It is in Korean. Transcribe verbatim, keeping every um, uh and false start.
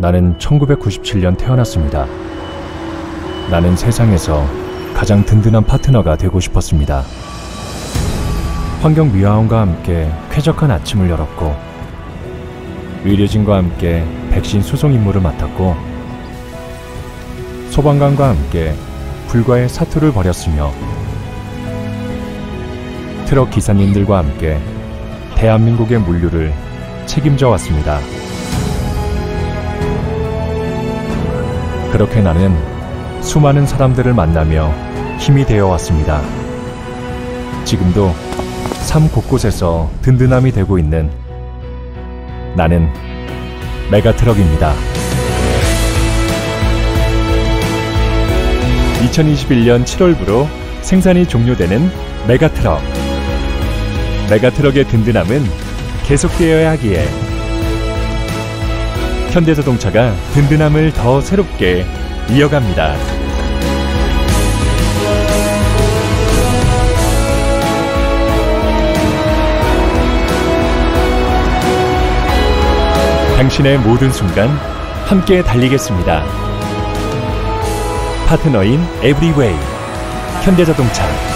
나는 천구백구십칠 년 태어났습니다. 나는 세상에서 가장 든든한 파트너가 되고 싶었습니다. 환경미화원과 함께 쾌적한 아침을 열었고, 의료진과 함께 백신 수송 임무를 맡았고, 소방관과 함께 불과의 사투를 벌였으며, 트럭 기사님들과 함께 대한민국의 물류를 책임져 왔습니다. 그렇게 나는 수많은 사람들을 만나며 힘이 되어 왔습니다. 지금도 삶 곳곳에서 든든함이 되고 있는 나는 메가트럭입니다. 이천이십일 년 칠월부로 생산이 종료되는 메가트럭. 메가트럭의 든든함은 계속되어야 하기에 현대자동차가 든든함을 더 새롭게 이어갑니다. 당신의 모든 순간 함께 달리겠습니다. 파트너인 에브리웨이 현대자동차.